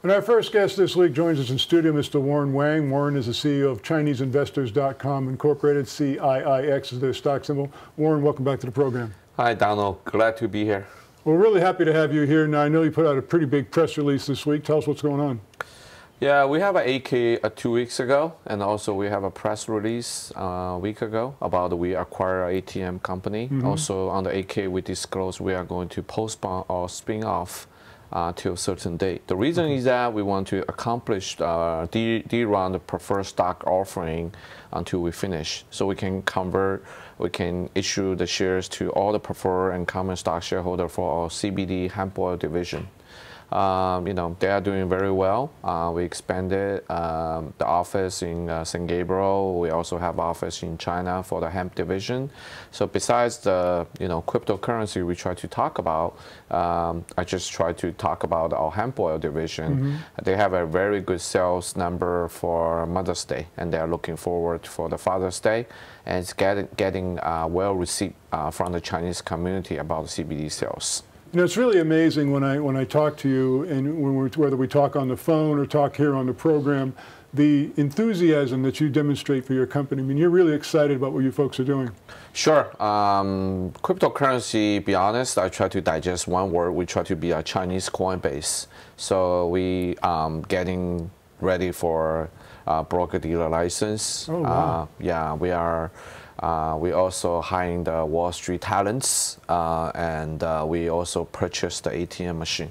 And our first guest this week joins us in studio, Mr. Warren Wang. Warren is the CEO of ChineseInvestors.com Incorporated. CIIX is their stock symbol. Warren, welcome back to the program. Hi, Donald. Glad to be here. We're really happy to have you here. Now, I know you put out a pretty big press release this week. Tell us what's going on. Yeah, we have an 8K 2 weeks ago, and also we have a press release a week ago about we acquire an ATM company. Also on the 8K, we disclose we are going to postpone or spin off till a certain date. The reason is that we want to accomplish D-round the preferred stock offering until we finish, so we can convert, we can issue the shares to all the preferred and common stock shareholder for our CBD hemp oil division. You know, they are doing very well. We expanded the office in San Gabriel. We also have office in China for the hemp division. So besides the cryptocurrency we try to talk about, I just try to talk about our hemp oil division. They have a very good sales number for Mother's Day, and they are looking forward for the Father's Day, and it's getting well received from the Chinese community about the CBD sales. You know, it's really amazing when I talk to you, and whether we talk on the phone or talk here on the program, the enthusiasm that you demonstrate for your company. I mean, you're really excited about what you folks are doing. Sure. Cryptocurrency, be honest, I try to digest one word. We try to be a Chinese Coinbase. So we getting ready for broker-dealer license. Oh, wow. Yeah, we are. We also hiring the Wall Street talents, and we also purchased the ATM machine.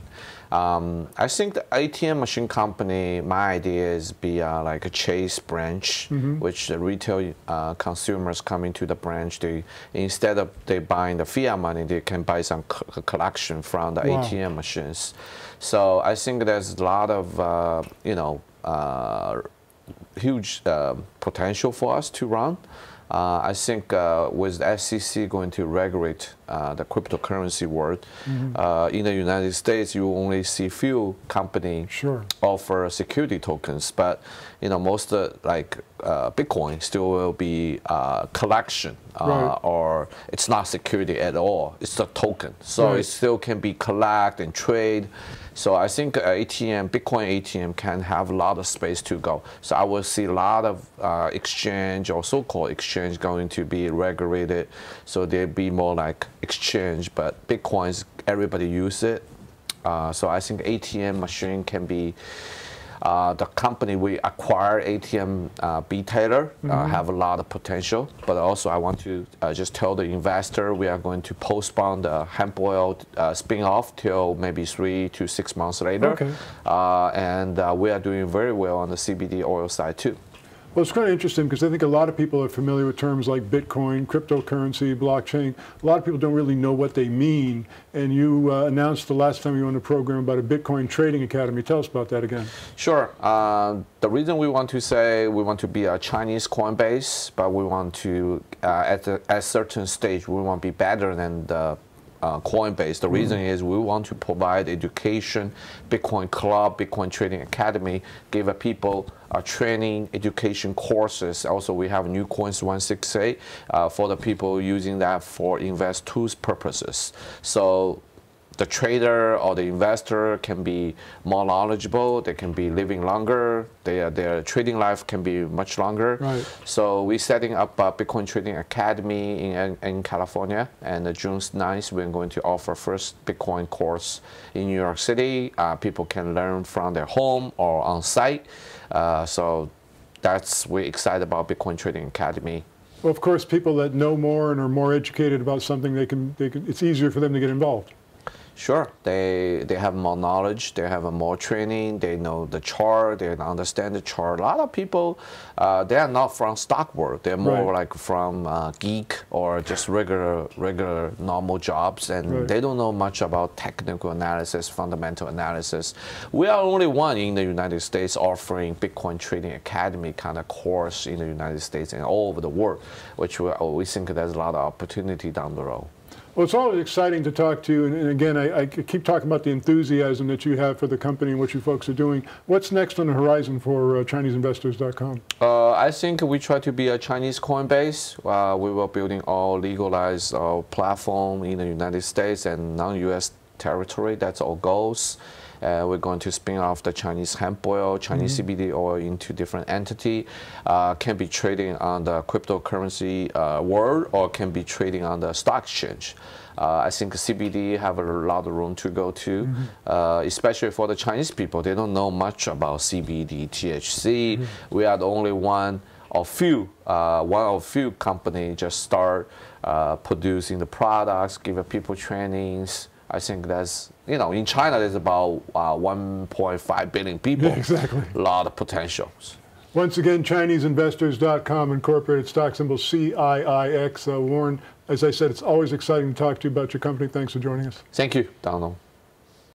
I think the ATM machine company, my idea is be like a Chase branch, which the retail consumers coming to the branch, instead of they buying the fiat money, they can buy some collection from the ATM machines. So I think there's a lot of huge potential for us to run. I think with the SEC going to regulate the cryptocurrency world, in the United States, you only see few companies offer security tokens, but most like Bitcoin still will be collection, or it's not security at all. It's a token, so it still can be collect and trade. So I think Bitcoin ATM can have a lot of space to go. So I will see a lot of exchange or so-called exchange going to be regulated. So they'll be more like exchange, but Bitcoins, everybody use it. So I think ATM machine can be the company we acquire, ATM Retailer, have a lot of potential. But also I want to just tell the investor we are going to postpone the hemp oil spin-off till maybe 3 to 6 months later. And we are doing very well on the CBD oil side too. Well, it's kind of interesting because I think a lot of people are familiar with terms like Bitcoin, cryptocurrency, blockchain. A lot of people don't really know what they mean. And you announced the last time you were on the program about a Bitcoin trading academy. Tell us about that again. Sure. The reason we want to say we want to be a Chinese Coinbase, but we want to, at a certain stage, we want to be better than the Coinbase. The reason is we want to provide education, Bitcoin Club, Bitcoin Trading Academy, give people training, education courses. Also, we have new coins 168 for the people using that for invest tools purposes. So the trader or the investor can be more knowledgeable, they can be living longer, their trading life can be much longer. So we're setting up a Bitcoin Trading Academy in California, and June 9th we're going to offer first Bitcoin course in New York City. People can learn from their home or on site. So we're excited about Bitcoin Trading Academy. Well, of course, people that know more and are more educated about something, it's easier for them to get involved. Sure, they have more knowledge, they have more training, they know the chart, they understand the chart. A lot of people, they are not from stock world, they're more like from geek or just regular normal jobs, and they don't know much about technical analysis, fundamental analysis. We are only one in the United States offering Bitcoin Trading Academy kind of course in the United States and all over the world, which we think there's a lot of opportunity down the road. Well, it's always exciting to talk to you, and again, I keep talking about the enthusiasm that you have for the company and what you folks are doing. What's next on the horizon for ChineseInvestors.com? I think we try to be a Chinese Coinbase. We were building all legalized platform in the United States and non-US territory. That's our goals. We're going to spin off the Chinese hemp oil, Chinese CBD oil into different entity. Can be trading on the cryptocurrency world, or can be trading on the stock exchange. I think CBD have a lot of room to go to, especially for the Chinese people. They don't know much about CBD, THC. We are the only one of few companies just start producing the products, give people trainings. I think that's, in China there's about 1.5 billion people. Yeah, exactly. A lot of potentials. Once again, ChineseInvestors.com, incorporated, stock symbol CIIX. Warren, as I said, it's always exciting to talk to you about your company. Thanks for joining us. Thank you, Donald.